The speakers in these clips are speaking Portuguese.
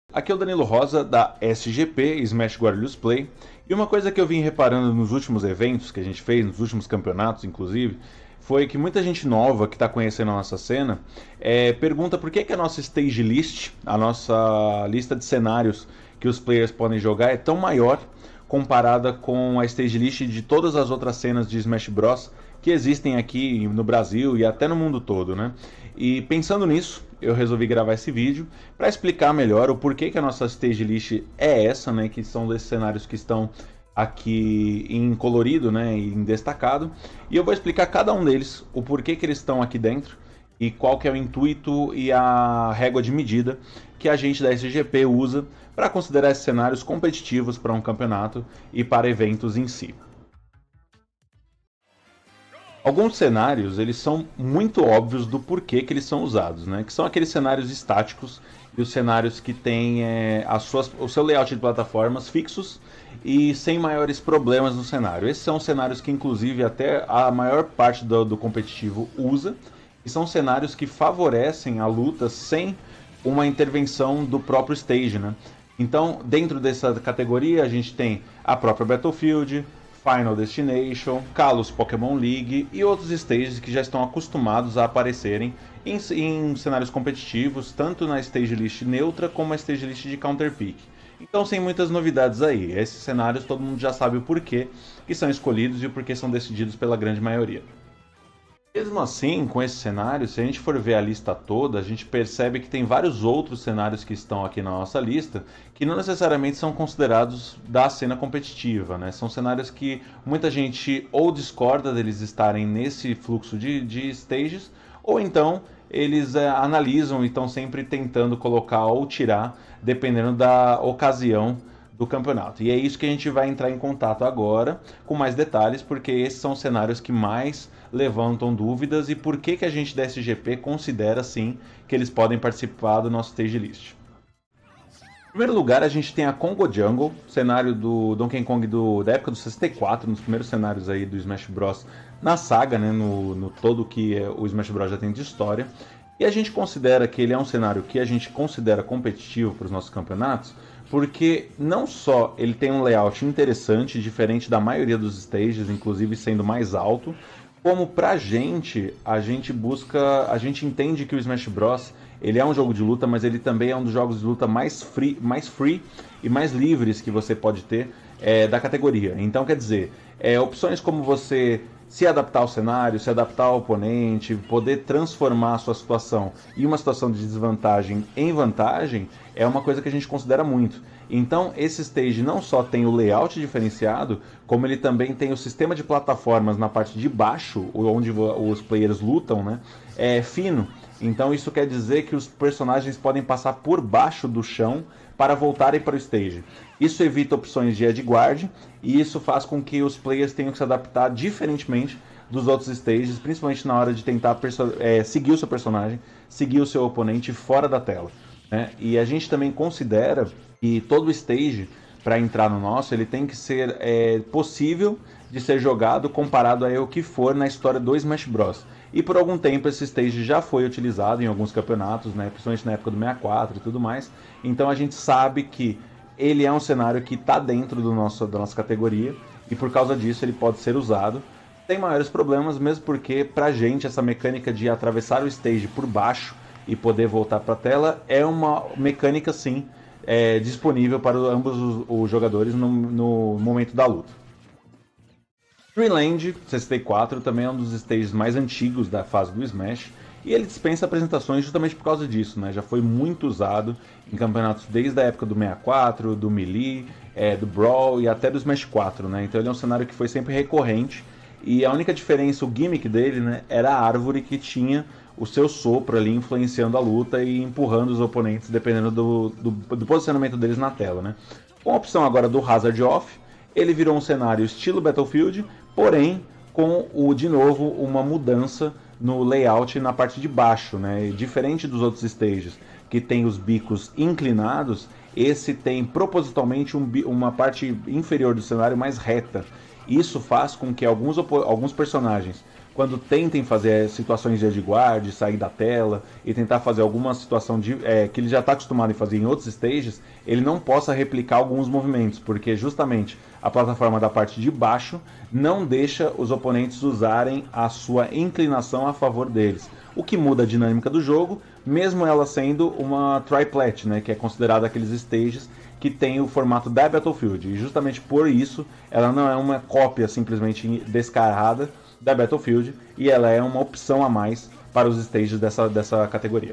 Aqui é o Danilo Rosa da SGP, Smash Guarulhos Play, e uma coisa que eu vim reparando nos últimos eventos que a gente fez, nos últimos campeonatos inclusive, foi que muita gente nova que está conhecendo a nossa cena pergunta por que a nossa stage list, a nossa lista de cenários que os players podem jogar é tão maior comparada com a stage list de todas as outras cenas de Smash Bros. Que existem aqui no Brasil e até no mundo todo, né? E pensando nisso, eu resolvi gravar esse vídeo para explicar melhor o porquê que a nossa stage list é essa, né? Que são desses cenários que estão aqui em colorido, né? E em destacado. E eu vou explicar cada um deles, o porquê que eles estão aqui dentro e qual que é o intuito e a régua de medida que a gente da SGP usa para considerar esses cenários competitivos para um campeonato e para eventos em si. Alguns cenários eles são muito óbvios do porquê que eles são usados, né? Que são aqueles cenários estáticos e os cenários que têm o seu layout de plataformas fixos e sem maiores problemas no cenário. Esses são cenários que inclusive até a maior parte do competitivo usa e são cenários que favorecem a luta sem uma intervenção do próprio stage, né? Então, dentro dessa categoria a gente tem a própria Battlefield, Final Destination, Kalos Pokémon League e outros stages que já estão acostumados a aparecerem em cenários competitivos, tanto na stage list neutra como na stage list de Counter Pick. Então, sem muitas novidades aí. Esses cenários todo mundo já sabe o porquê que são escolhidos e o porquê são decididos pela grande maioria. Mesmo assim, com esse cenário, se a gente for ver a lista toda, a gente percebe que tem vários outros cenários que estão aqui na nossa lista que não necessariamente são considerados da cena competitiva, né? São cenários que muita gente ou discorda deles estarem nesse fluxo de stages, ou então eles analisam e estão sempre tentando colocar ou tirar, dependendo da ocasião do campeonato. E é isso que a gente vai entrar em contato agora com mais detalhes, porque esses são os cenários que mais levantam dúvidas e por que a gente da SGP considera sim que eles podem participar do nosso stage list. Em primeiro lugar, a gente tem a Congo Jungle, cenário do Donkey Kong da época do 64, nos primeiros cenários aí do Smash Bros. Na saga, né, no todo que o Smash Bros. Já tem de história. E a gente considera que ele é um cenário que a gente considera competitivo para os nossos campeonatos, porque não só ele tem um layout interessante, diferente da maioria dos stages, inclusive sendo mais alto, como pra gente, a gente entende que o Smash Bros. Ele é um jogo de luta, mas ele também é um dos jogos de luta mais free e mais livres que você pode ter da categoria. Então, quer dizer, opções como você se adaptar ao cenário, se adaptar ao oponente, poder transformar a sua situação em uma situação de desvantagem em vantagem, é uma coisa que a gente considera muito. Então, esse stage não só tem o layout diferenciado, como ele também tem o sistema de plataformas na parte de baixo, onde os players lutam, né? É fino. Então, isso quer dizer que os personagens podem passar por baixo do chão para voltarem para o stage. Isso evita opções de edgeguard e isso faz com que os players tenham que se adaptar diferentemente dos outros stages, principalmente na hora de tentar seguir o seu personagem, seguir o seu oponente fora da tela, né? E a gente também considera que todo stage, para entrar no nosso, ele tem que ser possível de ser jogado comparado a o que for na história do Smash Bros. E por algum tempo esse stage já foi utilizado em alguns campeonatos, né, principalmente na época do 64 e tudo mais. Então a gente sabe que ele é um cenário que está dentro da nossa categoria e por causa disso ele pode ser usado. Tem maiores problemas, mesmo porque pra gente essa mecânica de atravessar o stage por baixo e poder voltar para a tela é uma mecânica sim disponível para ambos os jogadores no momento da luta. Dreamland 64 também é um dos stages mais antigos da fase do Smash e ele dispensa apresentações justamente por causa disso, né? Já foi muito usado em campeonatos desde a época do 64, do Melee, do Brawl e até do Smash 4, né? Então ele é um cenário que foi sempre recorrente e a única diferença, o gimmick dele, né, era a árvore que tinha o seu sopro ali influenciando a luta e empurrando os oponentes dependendo do posicionamento deles na tela, né? Com a opção agora do Hazard Off, ele virou um cenário estilo Battlefield, porém com de novo uma mudança no layout na parte de baixo, né? Diferente dos outros stages que tem os bicos inclinados, esse tem propositalmente uma parte inferior do cenário mais reta. Isso faz com que alguns personagens, quando tentem fazer situações de edgeguard, sair da tela e tentar fazer alguma situação que ele já está acostumado a fazer em outros stages, ele não possa replicar alguns movimentos, porque justamente a plataforma da parte de baixo não deixa os oponentes usarem a sua inclinação a favor deles, o que muda a dinâmica do jogo, mesmo ela sendo uma triplet, né, que é considerada aqueles stages que tem o formato da Battlefield, e justamente por isso ela não é uma cópia simplesmente descarada da Battlefield, e ela é uma opção a mais para os stages dessa categoria.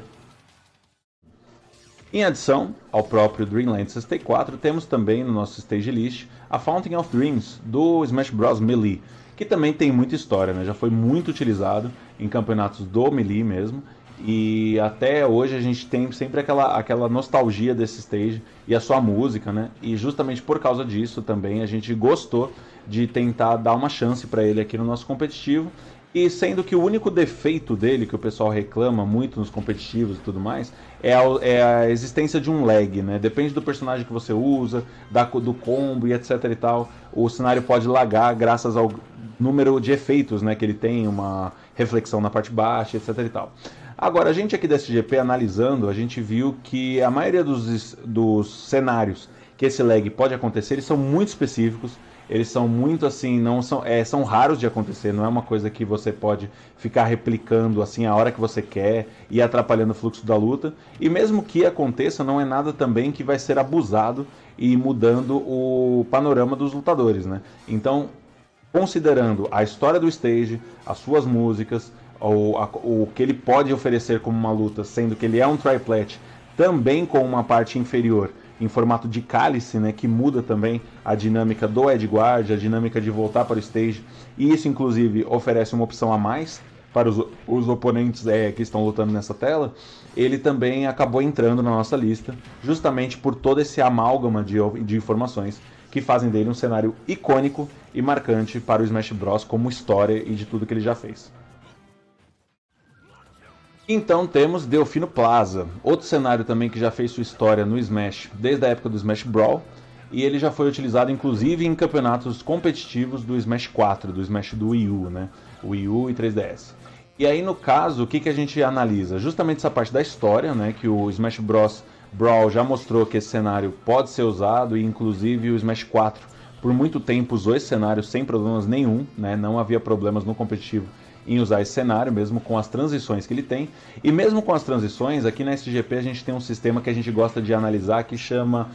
Em adição ao próprio Dreamland 64, temos também no nosso stage list a Fountain of Dreams do Smash Bros. Melee, que também tem muita história, né? Já foi muito utilizado em campeonatos do Melee mesmo, e até hoje a gente tem sempre aquela nostalgia desse stage e a sua música, né? E justamente por causa disso também a gente gostou de tentar dar uma chance para ele aqui no nosso competitivo. E sendo que o único defeito dele, que o pessoal reclama muito nos competitivos e tudo mais, é a existência de um lag, né? Depende do personagem que você usa, do combo e etc e tal. O cenário pode lagar graças ao número de efeitos, né, que ele tem, uma reflexão na parte baixa, etc e tal. Agora, a gente aqui da SGP analisando, a gente viu que a maioria dos cenários que esse lag pode acontecer, eles são muito específicos. Eles são muito assim, não são raros de acontecer, não é uma coisa que você pode ficar replicando assim a hora que você quer e atrapalhando o fluxo da luta. E mesmo que aconteça, não é nada também que vai ser abusado e mudando o panorama dos lutadores, né? Então, considerando a história do stage, as suas músicas, o que ele pode oferecer como uma luta, sendo que ele é um triplet, também com uma parte inferior em formato de cálice, né, que muda também a dinâmica do edgeguard, a dinâmica de voltar para o stage, e isso inclusive oferece uma opção a mais para os oponentes que estão lutando nessa tela. Ele também acabou entrando na nossa lista, justamente por todo esse amálgama de informações que fazem dele um cenário icônico e marcante para o Smash Bros. Como história e de tudo que ele já fez. Então temos Delfino Plaza, outro cenário também que já fez sua história no Smash desde a época do Smash Brawl, e ele já foi utilizado inclusive em campeonatos competitivos do Smash 4, do Smash do Wii U, né? Wii U e 3DS. E aí no caso, o que a gente analisa? Justamente essa parte da história, né? Que o Smash Bros. Brawl já mostrou que esse cenário pode ser usado, e inclusive o Smash 4 por muito tempo usou esse cenário sem problemas nenhum, né? Não havia problemas no competitivo em usar esse cenário, mesmo com as transições que ele tem. E mesmo com as transições, aqui na SGP a gente tem um sistema que a gente gosta de analisar que chama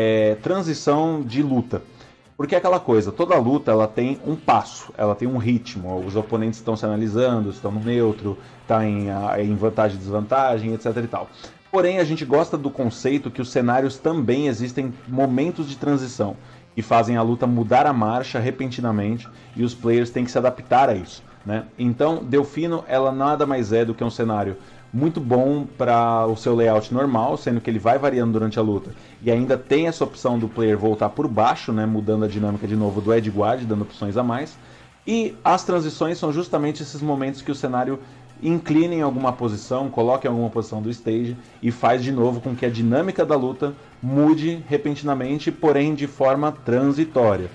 transição de luta. Porque é aquela coisa, toda luta ela tem um passo, ela tem um ritmo, os oponentes estão se analisando, estão no neutro, está em vantagem e desvantagem, etc e tal. Porém, a gente gosta do conceito que os cenários também existem momentos de transição, que fazem a luta mudar a marcha repentinamente, e os players têm que se adaptar a isso, né? Então, Delfino, ela nada mais é do que um cenário muito bom para o seu layout normal, sendo que ele vai variando durante a luta, e ainda tem essa opção do player voltar por baixo, né, mudando a dinâmica de novo do edgeguard, dando opções a mais. E as transições são justamente esses momentos que o cenário inclina em alguma posição, coloca em alguma posição do stage e faz de novo com que a dinâmica da luta mude repentinamente, porém de forma transitória.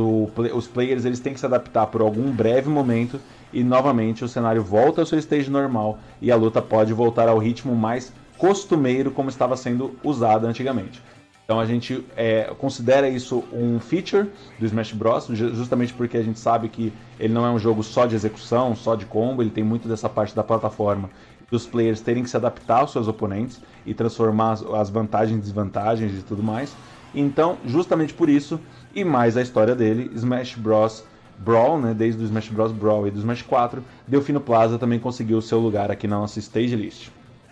Os players eles têm que se adaptar por algum breve momento e novamente o cenário volta ao seu stage normal e a luta pode voltar ao ritmo mais costumeiro como estava sendo usada antigamente. Então a gente considera isso um feature do Smash Bros, justamente porque a gente sabe que ele não é um jogo só de execução, só de combo, ele tem muito dessa parte da plataforma, dos players terem que se adaptar aos seus oponentes e transformar as vantagens e desvantagens e tudo mais. Então, justamente por isso, e mais a história dele, Smash Bros Brawl, né, desde o Smash Bros Brawl e do Smash 4, Delfino Plaza também conseguiu o seu lugar aqui na nossa stage list.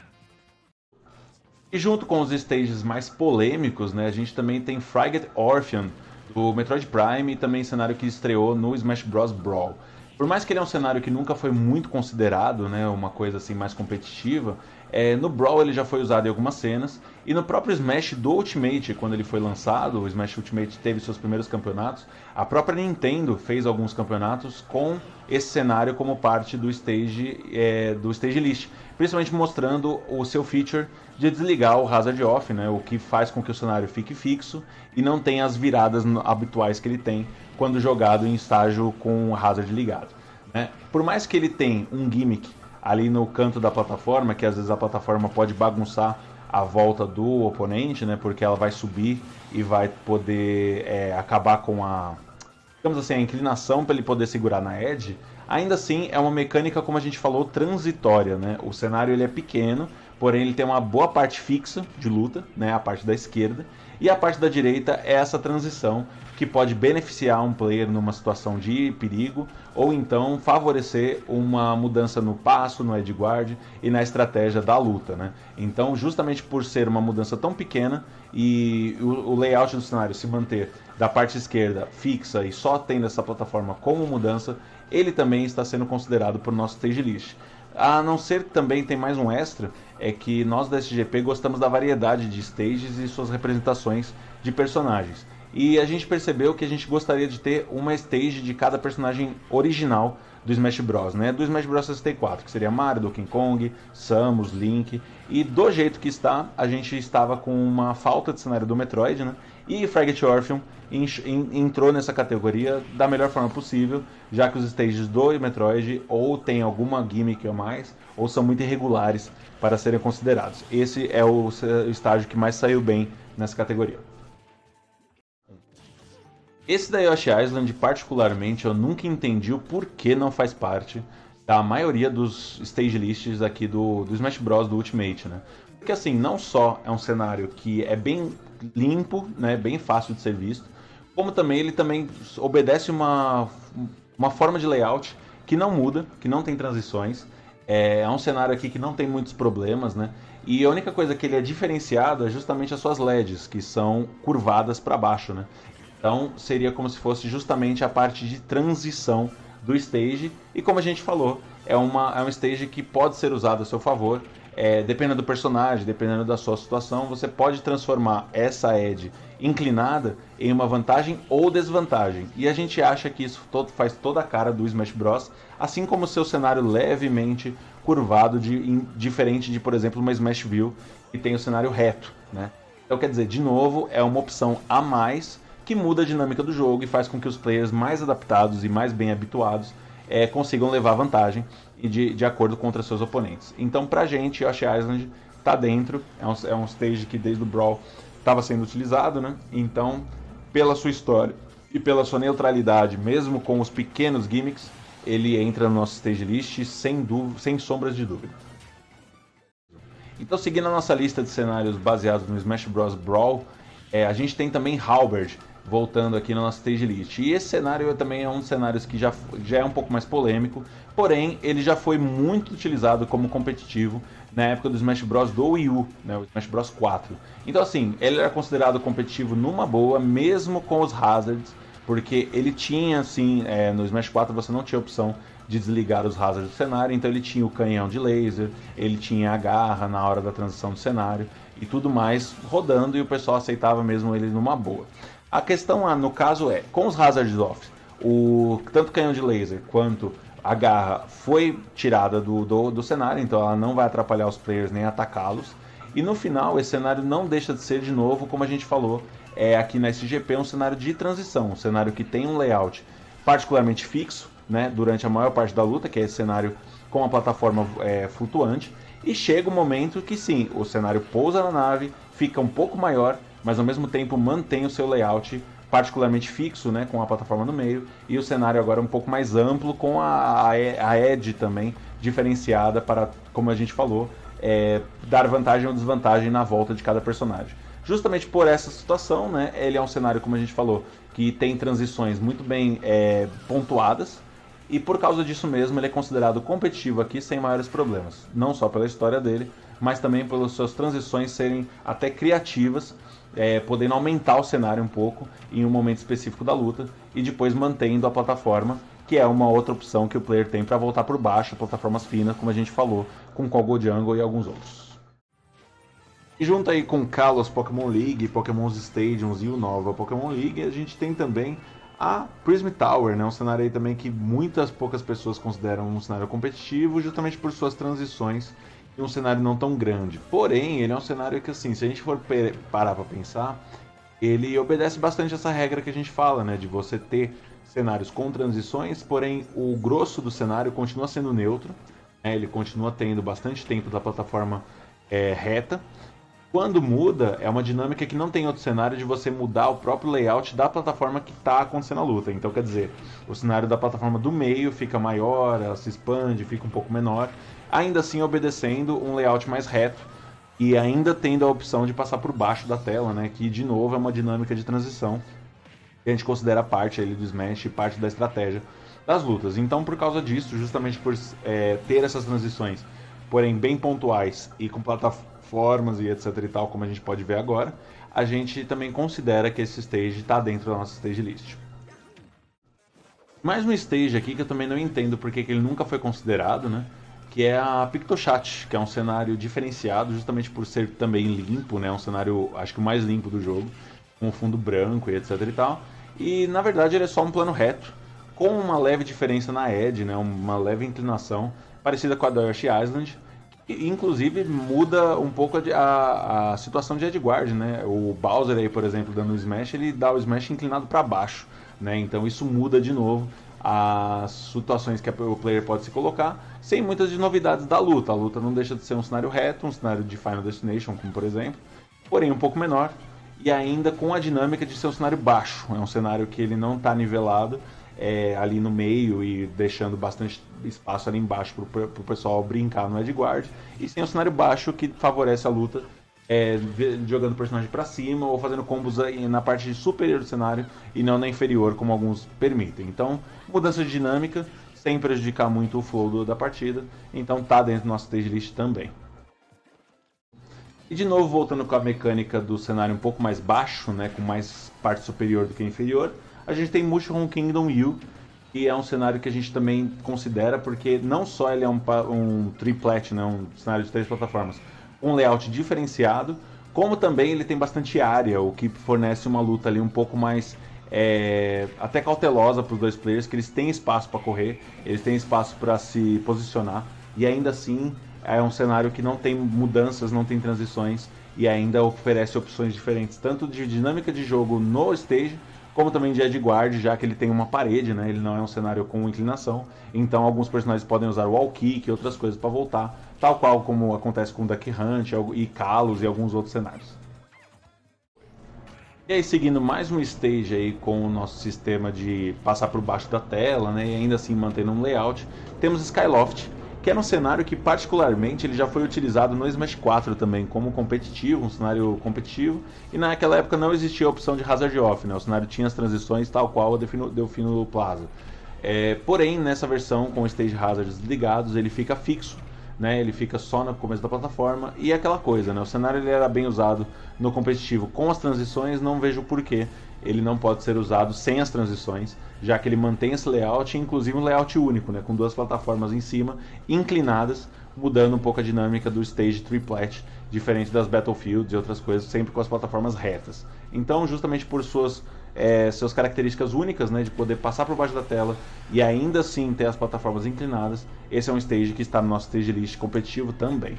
E junto com os stages mais polêmicos, né, a gente também tem Frigate Orphan, do Metroid Prime, e também cenário que estreou no Smash Bros Brawl. Por mais que ele é um cenário que nunca foi muito considerado, né, uma coisa assim mais competitiva, no Brawl ele já foi usado em algumas cenas, e no próprio Smash do Ultimate, quando ele foi lançado, o Smash Ultimate teve seus primeiros campeonatos, a própria Nintendo fez alguns campeonatos com esse cenário como parte do stage list, principalmente mostrando o seu feature de desligar o Hazard Off, né, o que faz com que o cenário fique fixo e não tenha as viradas habituais que ele tem quando jogado em estágio com o Hazard ligado. né? Por mais que ele tenha um gimmick ali no canto da plataforma, que às vezes a plataforma pode bagunçar a volta do oponente, né? Porque ela vai subir e vai poder acabar com digamos assim, a inclinação para ele poder segurar na edge. Ainda assim, é uma mecânica, como a gente falou, transitória, né? O cenário ele é pequeno, porém ele tem uma boa parte fixa de luta, né? A parte da esquerda, e a parte da direita é essa transição que pode beneficiar um player numa situação de perigo, ou então favorecer uma mudança no passo, no edge guard e na estratégia da luta, né? Então, justamente por ser uma mudança tão pequena e o layout do cenário se manter da parte esquerda fixa e só tendo essa plataforma como mudança, ele também está sendo considerado por nosso stage list. A não ser que também tem mais um extra, é que nós da SGP gostamos da variedade de stages e suas representações de personagens. E a gente percebeu que a gente gostaria de ter uma stage de cada personagem original do Smash Bros, né? Do Smash Bros 64, que seria Mario, Donkey Kong, Samus, Link. E do jeito que está, a gente estava com uma falta de cenário do Metroid, né? E Fragment Orphan entrou nessa categoria da melhor forma possível, já que os stages do Metroid ou tem alguma gimmick a mais, ou são muito irregulares para serem considerados. Esse é o estágio que mais saiu bem nessa categoria. Esse da Yoshi Island, particularmente, eu nunca entendi o porquê não faz parte da maioria dos stage lists aqui do Smash Bros. Do Ultimate, né? Porque assim, não só é um cenário que é bem limpo, né, bem fácil de ser visto, como também ele também obedece uma forma de layout que não muda, que não tem transições. É um cenário aqui que não tem muitos problemas, né? E a única coisa que ele é diferenciado é justamente as suas LEDs, que são curvadas para baixo, né? Então seria como se fosse justamente a parte de transição do stage. E como a gente falou, é um stage que pode ser usado a seu favor. Dependendo do personagem, dependendo da sua situação, você pode transformar essa edge inclinada em uma vantagem ou desvantagem. E a gente acha que isso faz toda a cara do Smash Bros. Assim como o seu cenário levemente curvado, diferente de, por exemplo, uma Smash View, que tem o cenário reto, né? Então, quer dizer, de novo, é uma opção a mais que muda a dinâmica do jogo e faz com que os players mais adaptados e mais bem habituados consigam levar vantagem e de acordo contra seus oponentes. Então, pra gente, Yoshi Island tá dentro, é um stage que desde o Brawl estava sendo utilizado, né? Então, pela sua história e pela sua neutralidade, mesmo com os pequenos gimmicks, ele entra no nosso stage list sem sombras de dúvida. Então, seguindo a nossa lista de cenários baseados no Smash Bros. Brawl, a gente tem também Halberd, voltando aqui na nossa stage list. E esse cenário também é um dos cenários que já é um pouco mais polêmico, porém ele já foi muito utilizado como competitivo na época do Smash Bros. Do Wii U, né, o Smash Bros. 4. Então assim, ele era considerado competitivo numa boa, mesmo com os hazards, porque ele tinha assim, no Smash 4 você não tinha opção de desligar os hazards do cenário, então ele tinha o canhão de laser, ele tinha a garra na hora da transição do cenário e tudo mais rodando, e o pessoal aceitava mesmo ele numa boa. A questão, no caso, com os hazards off, tanto o canhão de laser quanto a garra foi tirada do cenário, então ela não vai atrapalhar os players nem atacá-los. E no final, esse cenário não deixa de ser, de novo, como a gente falou, aqui na SGP, um cenário de transição, um cenário que tem um layout particularmente fixo, né, durante a maior parte da luta, que é esse cenário com a plataforma flutuante, e chega um momento que sim, o cenário pousa na nave, fica um pouco maior, mas ao mesmo tempo mantém o seu layout particularmente fixo, né, com a plataforma no meio, e o cenário agora um pouco mais amplo, com a edge também diferenciada para, como a gente falou, dar vantagem ou desvantagem na volta de cada personagem. Justamente por essa situação, né, ele é um cenário, como a gente falou, que tem transições muito bem pontuadas, e por causa disso mesmo ele é considerado competitivo aqui sem maiores problemas, não só pela história dele, mas também pelas suas transições serem até criativas, podendo aumentar o cenário um pouco em um momento específico da luta e depois mantendo a plataforma, que é uma outra opção que o player tem para voltar por baixo, plataformas finas, como a gente falou, com Kogo Jungle e alguns outros. E junto aí com Kalos Pokémon League, Pokémon Stadiums e o Nova Pokémon League, a gente tem também a Prism Tower, né? Um cenário aí também que poucas pessoas consideram um cenário competitivo, justamente por suas transições e um cenário não tão grande. Porém, ele é um cenário que, assim, se a gente for parar para pensar, ele obedece bastante essa regra que a gente fala, né? De você ter cenários com transições, porém o grosso do cenário continua sendo neutro, né? Ele continua tendo bastante tempo da plataforma reta. Quando muda, é uma dinâmica que não tem outro cenário de você mudar o próprio layout da plataforma que está acontecendo a luta. Então, quer dizer, o cenário da plataforma do meio fica maior, ela se expande, fica um pouco menor, ainda assim obedecendo um layout mais reto e ainda tendo a opção de passar por baixo da tela, né? Que, de novo, é uma dinâmica de transição que a gente considera parte ali do Smash e parte da estratégia das lutas. Então, por causa disso, justamente por ter essas transições, porém bem pontuais e com plataformas e etc e tal, como a gente pode ver agora, a gente também considera que esse stage está dentro da nossa stage list. Mais um stage aqui que eu também não entendo porque que ele nunca foi considerado, né? Que é a PictoChat, que é um cenário diferenciado justamente por ser também limpo, né? Um cenário, acho que o mais limpo do jogo, com fundo branco e etc e tal. E na verdade ele é só um plano reto, com uma leve diferença na edge, né? Uma leve inclinação, parecida com a da Yoshi Island. E, inclusive muda um pouco a situação de Edgeguard, né? O Bowser aí, por exemplo, dando o Smash, ele dá o Smash inclinado para baixo, né? Então isso muda de novo as situações que o player pode se colocar, sem muitas de novidades da luta. A luta não deixa de ser um cenário reto, um cenário de Final Destination, como por exemplo, porém um pouco menor, e ainda com a dinâmica de ser um cenário baixo. É um cenário que ele não está nivelado ali no meio e deixando bastante espaço ali embaixo para o pessoal brincar no Edgeguard, e sem um cenário baixo que favorece a luta, jogando o personagem para cima ou fazendo combos na parte superior do cenário e não na inferior, como alguns permitem. Então, mudança de dinâmica sem prejudicar muito o flow da partida, então tá dentro do nosso stage list também. E de novo, voltando com a mecânica do cenário um pouco mais baixo, né, com mais parte superior do que inferior, a gente tem Mushroom Kingdom U, que é um cenário que a gente também considera, porque não só ele é um triplet, né, um cenário de 3 plataformas, um layout diferenciado, como também ele tem bastante área, o que fornece uma luta ali um pouco mais até cautelosa para os dois players, que eles têm espaço para correr, eles têm espaço para se posicionar, e ainda assim é um cenário que não tem mudanças, não tem transições, e ainda oferece opções diferentes, tanto de dinâmica de jogo no stage, como também de Edgeguard, já que ele tem uma parede, né? Ele não é um cenário com inclinação, então alguns personagens podem usar o wall kick e outras coisas para voltar, tal qual como acontece com Duck Hunt e Kalos e alguns outros cenários. E aí, seguindo mais um stage aí com o nosso sistema de passar por baixo da tela, né, e ainda assim mantendo um layout, temos Skyloft, que era um cenário que particularmente ele já foi utilizado no Smash 4 também como competitivo, um cenário competitivo, e naquela época não existia a opção de Hazard Off, né? O cenário tinha as transições tal qual o Delfino Plaza. Porém, nessa versão com Stage Hazards ligados, ele fica fixo, né? Ele fica só no começo da plataforma, e é aquela coisa, né? O cenário ele era bem usado no competitivo com as transições, não vejo porquê ele não pode ser usado sem as transições, já que ele mantém esse layout, inclusive um layout único, né, com 2 plataformas em cima, inclinadas, mudando um pouco a dinâmica do stage triplet, diferente das Battlefields e outras coisas, sempre com as plataformas retas. Então, justamente por suas características únicas, né, de poder passar por baixo da tela e ainda assim ter as plataformas inclinadas, esse é um stage que está no nosso stage list competitivo também.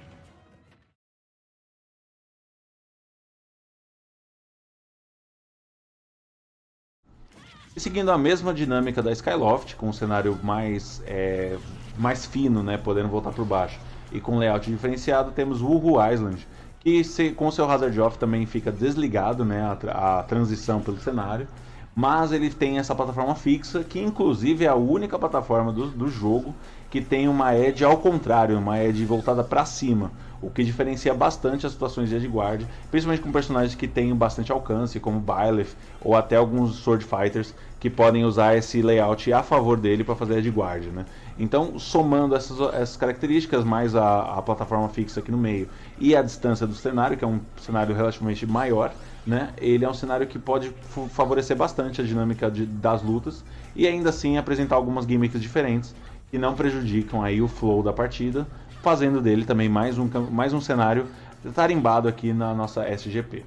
E seguindo a mesma dinâmica da Skyloft, com um cenário mais fino, né, podendo voltar por baixo, e com layout diferenciado, temos Wuhu Island, que com seu Hazard Off também fica desligado, né, a transição pelo cenário, mas ele tem essa plataforma fixa, que inclusive é a única plataforma do jogo que tem uma edge ao contrário, uma edge voltada para cima, o que diferencia bastante as situações de Edgeguard, principalmente com personagens que têm bastante alcance, como Byleth ou até alguns Sword Fighters que podem usar esse layout a favor dele para fazer Edgeguard, né? Então, somando essas características, mais a plataforma fixa aqui no meio e a distância do cenário, que é um cenário relativamente maior, né? Ele é um cenário que pode favorecer bastante a dinâmica das lutas e ainda assim apresentar algumas gimmicks diferentes que não prejudicam aí o flow da partida, fazendo dele também mais um cenário tarimbado aqui na nossa SGP.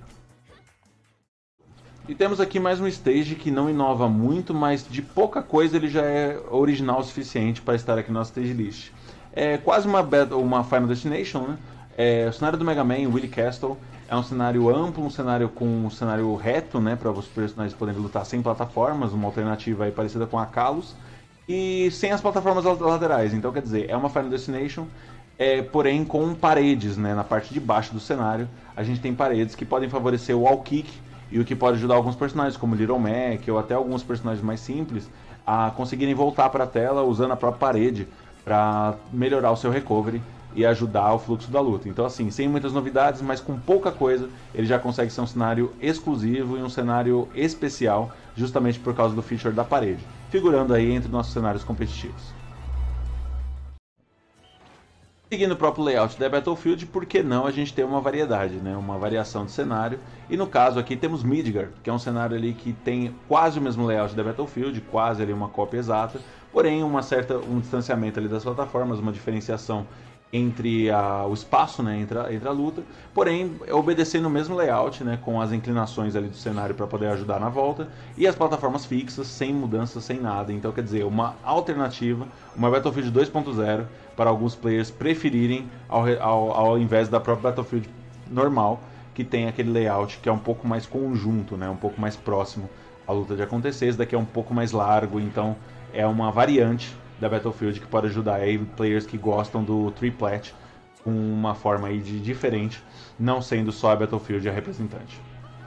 E temos aqui mais um stage que não inova muito, mas de pouca coisa ele já é original o suficiente para estar aqui no nosso stage list. É quase uma Final Destination, né? O cenário do Mega Man, Willy Castle, É um cenário amplo, um cenário com um cenário reto, né, para os personagens poderem lutar sem plataformas, uma alternativa aí parecida com a Kalos, e sem as plataformas laterais. Então, quer dizer, é uma Final Destination, porém com paredes, né, na parte de baixo do cenário. A gente tem paredes que podem favorecer o wall kick e o que pode ajudar alguns personagens, como Little Mac ou até alguns personagens mais simples, a conseguirem voltar para a tela usando a própria parede para melhorar o seu recovery e ajudar o fluxo da luta. Então, assim, sem muitas novidades, mas com pouca coisa, ele já consegue ser um cenário exclusivo e um cenário especial, justamente por causa do feature da parede, figurando aí entre nossos cenários competitivos. Seguindo o próprio layout da Battlefield, por que não a gente ter uma variedade, né? Uma variação de cenário. E no caso aqui temos Midgard, que é um cenário ali que tem quase o mesmo layout da Battlefield, quase ali uma cópia exata, porém um distanciamento ali das plataformas, uma diferenciação entre o espaço, né, entre a luta, porém obedecendo o mesmo layout, né, com as inclinações ali do cenário para poder ajudar na volta, e as plataformas fixas, sem mudanças, sem nada. Então, quer dizer, uma alternativa, uma Battlefield 2.0 para alguns players preferirem ao invés da própria Battlefield normal, que tem aquele layout que é um pouco mais conjunto, né, um pouco mais próximo à luta de acontecer. Esse daqui é um pouco mais largo, então é uma variante da Battlefield que pode ajudar aí players que gostam do triplet com uma forma aí de diferente, não sendo só a Battlefield a representante.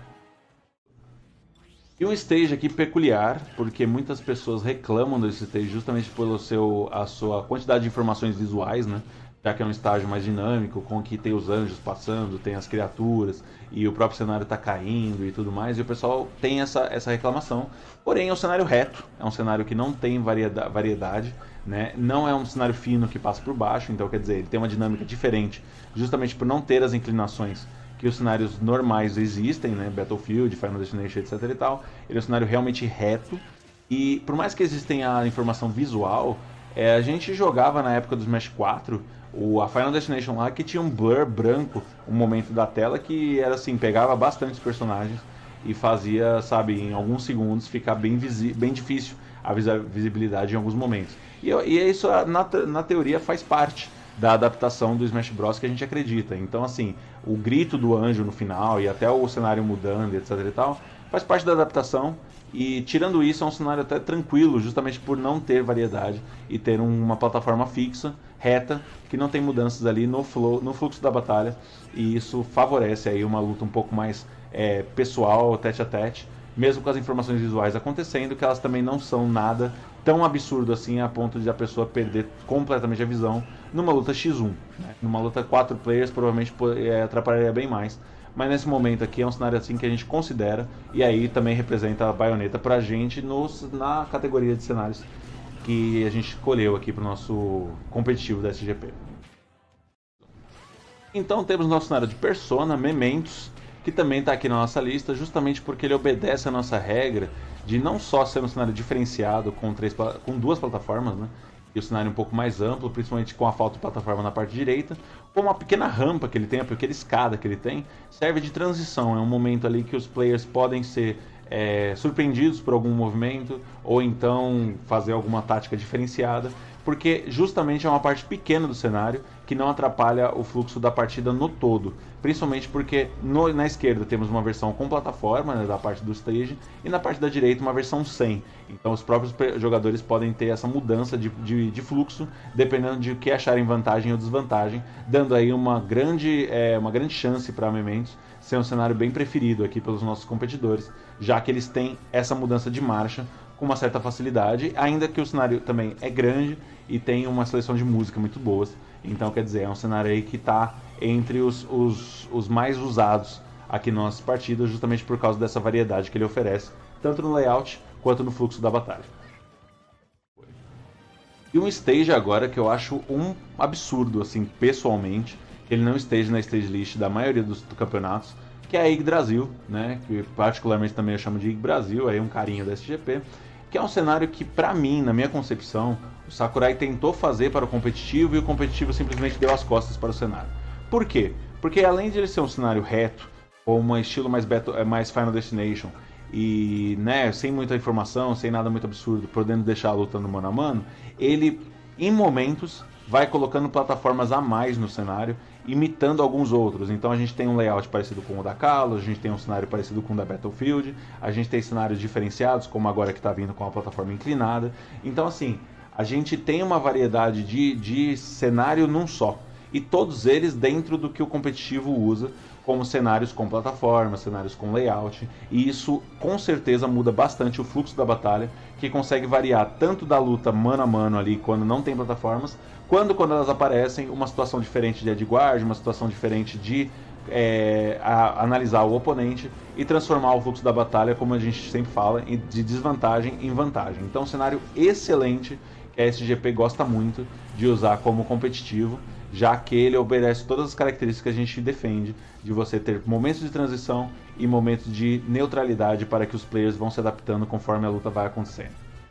E um stage aqui peculiar, porque muitas pessoas reclamam desse stage justamente pela sua quantidade de informações visuais, né? Já que é um estágio mais dinâmico, com que tem os anjos passando, tem as criaturas, e o próprio cenário está caindo e tudo mais, e o pessoal tem essa reclamação. Porém, é um cenário reto, é um cenário que não tem variedade, né? Não é um cenário fino que passa por baixo, então quer dizer, ele tem uma dinâmica diferente, justamente por não ter as inclinações que os cenários normais existem, né? Battlefield, Final Destination, etc e tal. Ele é um cenário realmente reto, e por mais que existem a informação visual, a gente jogava na época do Smash 4 a Final Destination lá, que tinha um blur branco, um momento da tela que era assim, pegava bastante os personagens e fazia, sabe, em alguns segundos ficar bem difícil a visibilidade em alguns momentos. E isso, na teoria, faz parte da adaptação do Smash Bros. Que a gente acredita. Então, assim, o grito do anjo no final e até o cenário mudando, etc e tal, faz parte da adaptação. E tirando isso, é um cenário até tranquilo, justamente por não ter variedade e ter uma plataforma fixa, reta, que não tem mudanças ali no fluxo da batalha. E isso favorece aí uma luta um pouco mais pessoal, tete a tete, mesmo com as informações visuais acontecendo, que elas também não são nada tão absurdo assim a ponto de a pessoa perder completamente a visão numa luta X1. Né? Numa luta 4 players provavelmente atrapalharia bem mais. Mas nesse momento aqui é um cenário assim que a gente considera, e aí também representa a Bayonetta pra gente na categoria de cenários que a gente escolheu aqui pro nosso competitivo da SGP. Então temos o nosso cenário de Persona, Mementos, que também está aqui na nossa lista, justamente porque ele obedece a nossa regra de não só ser um cenário diferenciado com duas plataformas, né? E o cenário um pouco mais amplo, principalmente com a falta de plataforma na parte direita, como uma pequena rampa que ele tem, a pequena escada que ele tem, serve de transição. É um momento ali que os players podem ser surpreendidos por algum movimento, ou então fazer alguma tática diferenciada, porque justamente é uma parte pequena do cenário que não atrapalha o fluxo da partida no todo. Principalmente porque na esquerda temos uma versão com plataforma, né, da parte do stage, e na parte da direita uma versão sem. Então os próprios jogadores podem ter essa mudança de fluxo, dependendo de o que acharem vantagem ou desvantagem, dando aí uma grande chance para Mementos ser um cenário bem preferido aqui pelos nossos competidores, já que eles têm essa mudança de marcha com uma certa facilidade, ainda que o cenário também é grande e tem uma seleção de música muito boas. Então, quer dizer, é um cenário aí que está entre os mais usados aqui nas nossas partidas, justamente por causa dessa variedade que ele oferece, tanto no layout quanto no fluxo da batalha. E um stage agora que eu acho um absurdo, assim, pessoalmente, que ele não esteja na stage list da maioria dos campeonatos, que é a Yggdrasil, né? Que particularmente também eu chamo de Yggdrasil, aí um carinho da SGP, que é um cenário que, pra mim, na minha concepção, o Sakurai tentou fazer para o competitivo e o competitivo simplesmente deu as costas para o cenário. Por quê? Porque além de ele ser um cenário reto, ou um estilo mais Final Destination, e né, sem muita informação, sem nada muito absurdo, podendo deixar a luta no mano a mano, ele, em momentos, vai colocando plataformas a mais no cenário imitando alguns outros. Então a gente tem um layout parecido com o da Kalos, a gente tem um cenário parecido com o da Battlefield, a gente tem cenários diferenciados, como agora que está vindo com a plataforma inclinada. Então assim, a gente tem uma variedade de cenário num só. E todos eles dentro do que o competitivo usa, como cenários com plataforma, cenários com layout, e isso com certeza muda bastante o fluxo da batalha, que consegue variar tanto da luta mano a mano ali, quando não tem plataformas, quando elas aparecem, uma situação diferente de Edgeguard, uma situação diferente de analisar o oponente e transformar o fluxo da batalha, como a gente sempre fala, de desvantagem em vantagem. Então, um cenário excelente que a SGP gosta muito de usar como competitivo, já que ele obedece todas as características que a gente defende, de você ter momentos de transição e momentos de neutralidade para que os players vão se adaptando conforme a luta vai acontecendo.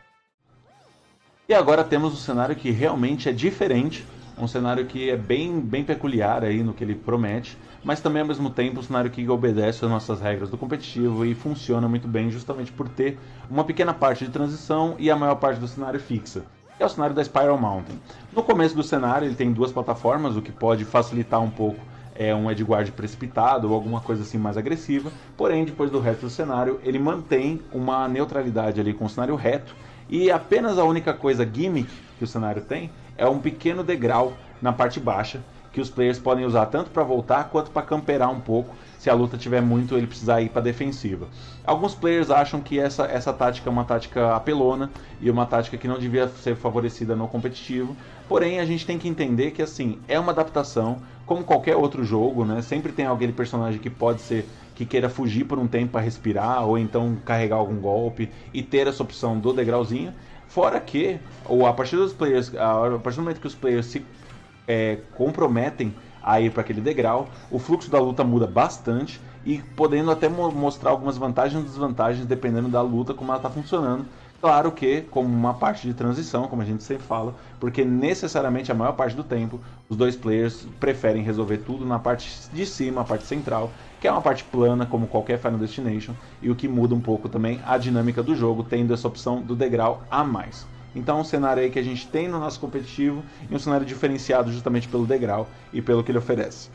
E agora temos um cenário que realmente é diferente, um cenário que é bem peculiar aí no que ele promete, mas também ao mesmo tempo um cenário que obedece às nossas regras do competitivo e funciona muito bem justamente por ter uma pequena parte de transição e a maior parte do cenário fixa. É o cenário da Spiral Mountain. No começo do cenário ele tem duas plataformas, o que pode facilitar um pouco um Edgeguard precipitado ou alguma coisa assim mais agressiva, porém depois do resto do cenário ele mantém uma neutralidade ali com o cenário reto e apenas a única coisa gimmick que o cenário tem é um pequeno degrau na parte baixa que os players podem usar tanto para voltar quanto para camperar um pouco se a luta tiver muito ele precisar ir para defensiva. Alguns players acham que essa tática é uma tática apelona e uma tática que não devia ser favorecida no competitivo, porém a gente tem que entender que assim, é uma adaptação como qualquer outro jogo, né? Sempre tem aquele personagem que pode ser que queira fugir por um tempo para respirar ou então carregar algum golpe e ter essa opção do degrauzinho, fora que ou a partir dos players, a partir do momento que os players se comprometem a ir para aquele degrau, o fluxo da luta muda bastante e podendo até mostrar algumas vantagens e desvantagens dependendo da luta, como ela está funcionando. Claro que como uma parte de transição, como a gente sempre fala, porque necessariamente a maior parte do tempo os dois players preferem resolver tudo na parte de cima, a parte central, que é uma parte plana como qualquer Final Destination, e o que muda um pouco também a dinâmica do jogo, tendo essa opção do degrau a mais. Então, um cenário aí que a gente tem no nosso competitivo e um cenário diferenciado justamente pelo degrau e pelo que ele oferece.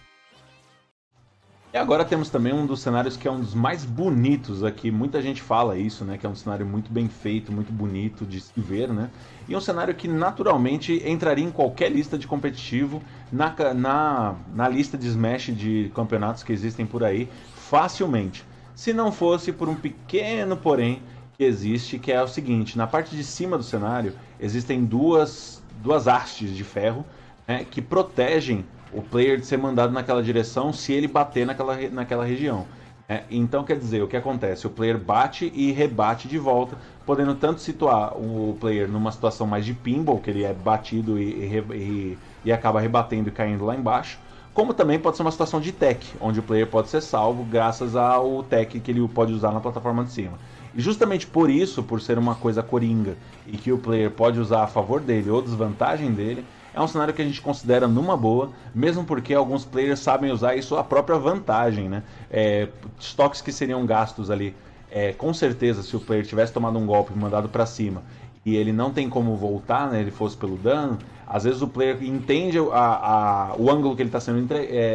E agora temos também um dos cenários que é um dos mais bonitos aqui, muita gente fala isso, né, que é um cenário muito bem feito, muito bonito de se ver, né, e um cenário que naturalmente entraria em qualquer lista de competitivo, na lista de Smash de campeonatos que existem por aí, facilmente. Se não fosse por um pequeno porém, que existe, que é o seguinte, na parte de cima do cenário existem duas hastes de ferro, né, que protegem o player de ser mandado naquela direção se ele bater naquela região. Então quer dizer, o que acontece? O player bate e rebate de volta, podendo tanto situar o player numa situação mais de pinball, que ele é batido e acaba rebatendo e caindo lá embaixo, como também pode ser uma situação de tech, onde o player pode ser salvo graças ao tech que ele pode usar na plataforma de cima. E justamente por isso, por ser uma coisa coringa e que o player pode usar a favor dele ou desvantagem dele, é um cenário que a gente considera numa boa, mesmo porque alguns players sabem usar isso à própria vantagem, né? Estoques que seriam gastos ali, com certeza, se o player tivesse tomado um golpe e mandado para cima e ele não tem como voltar, né? Ele fosse pelo dano, às vezes o player entende o ângulo que ele está sendo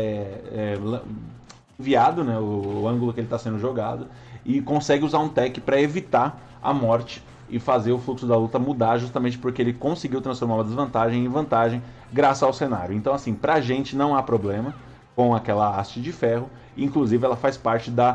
enviado, né? O ângulo que ele está sendo jogado, e consegue usar um tech para evitar a morte e fazer o fluxo da luta mudar, justamente porque ele conseguiu transformar uma desvantagem em vantagem graças ao cenário. Então assim, pra gente não há problema com aquela haste de ferro, inclusive ela faz parte da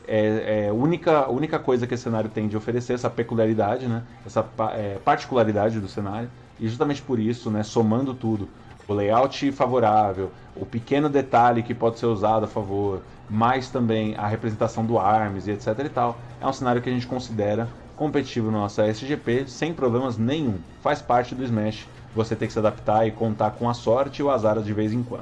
única coisa que esse cenário tem de oferecer, essa peculiaridade, né? Essa particularidade do cenário, e justamente por isso, né, somando tudo, o layout favorável, o pequeno detalhe que pode ser usado a favor, mais também a representação do ARMS e etc e tal, é um cenário que a gente considera competitivo na nossa SGP sem problemas nenhum. Faz parte do Smash você ter que se adaptar e contar com a sorte e o azar de vez em quando.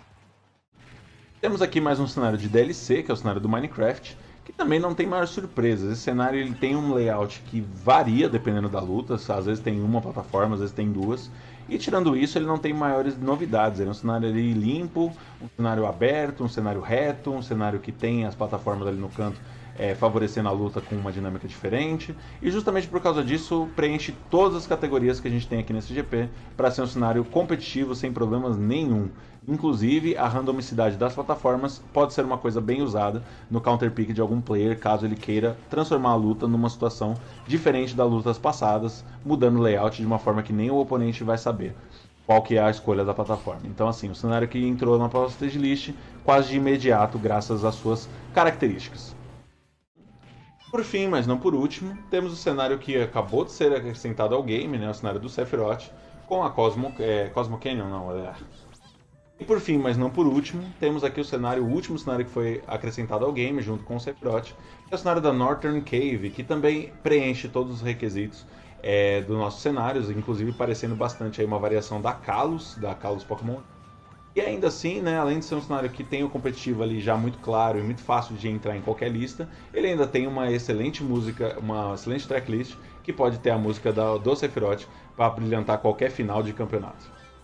Temos aqui mais um cenário de DLC, que é o cenário do Minecraft, que também não tem maiores surpresas. Esse cenário ele tem um layout que varia dependendo da luta, às vezes tem uma plataforma, às vezes tem duas, e tirando isso ele não tem maiores novidades. Ele é um cenário ali limpo, um cenário aberto, um cenário reto, um cenário que tem as plataformas ali no canto favorecendo a luta com uma dinâmica diferente. E justamente por causa disso, preenche todas as categorias que a gente tem aqui nesse GP para ser um cenário competitivo sem problemas nenhum. Inclusive, a randomicidade das plataformas pode ser uma coisa bem usada no counter pick de algum player, caso ele queira transformar a luta numa situação diferente das lutas passadas, mudando o layout de uma forma que nem o oponente vai saber qual que é a escolha da plataforma. Então, assim, o cenário que entrou na próxima stage list quase de imediato, graças às suas características. Por fim, mas não por último, temos o cenário que acabou de ser acrescentado ao game, né, o cenário do Sephiroth, com a Cosmo Canyon, não, E por fim, mas não por último, temos aqui o último cenário que foi acrescentado ao game, junto com o Sephiroth, que é o cenário da Northern Cave, que também preenche todos os requisitos dos nossos cenários, inclusive parecendo bastante aí uma variação da Kalos Pokémon. E ainda assim, né, além de ser um cenário que tem o competitivo ali já muito claro e muito fácil de entrar em qualquer lista, ele ainda tem uma excelente música, uma excelente tracklist, que pode ter a música do Sephiroth para brilhantar qualquer final de campeonato.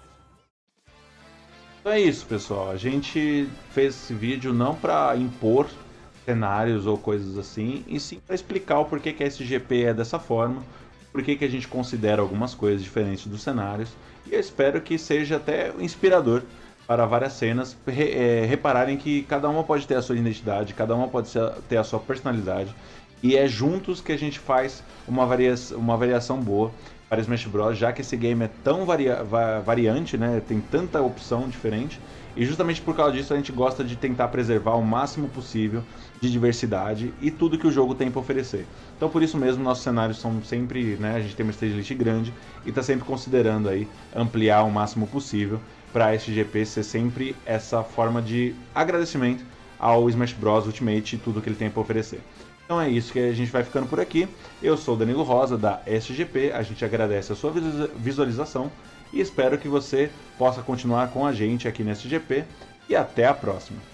Então é isso, pessoal. A gente fez esse vídeo não para impor cenários ou coisas assim, e sim para explicar o porquê que a SGP é dessa forma, porquê que a gente considera algumas coisas diferentes dos cenários, e eu espero que seja até inspirador para várias cenas repararem que cada uma pode ter a sua identidade, cada uma pode ter a sua personalidade, e é juntos que a gente faz uma variação boa para Smash Bros, já que esse game é tão variante, né, tem tanta opção diferente, e justamente por causa disso a gente gosta de tentar preservar o máximo possível de diversidade e tudo que o jogo tem para oferecer. Então por isso mesmo nossos cenários são sempre, né, a gente tem uma stage list grande e está sempre considerando aí ampliar o máximo possível para a SGP ser sempre essa forma de agradecimento ao Smash Bros Ultimate e tudo que ele tem para oferecer. Então é isso que a gente vai ficando por aqui. Eu sou o Danilo Rosa da SGP, a gente agradece a sua visualização e espero que você possa continuar com a gente aqui na SGP e até a próxima.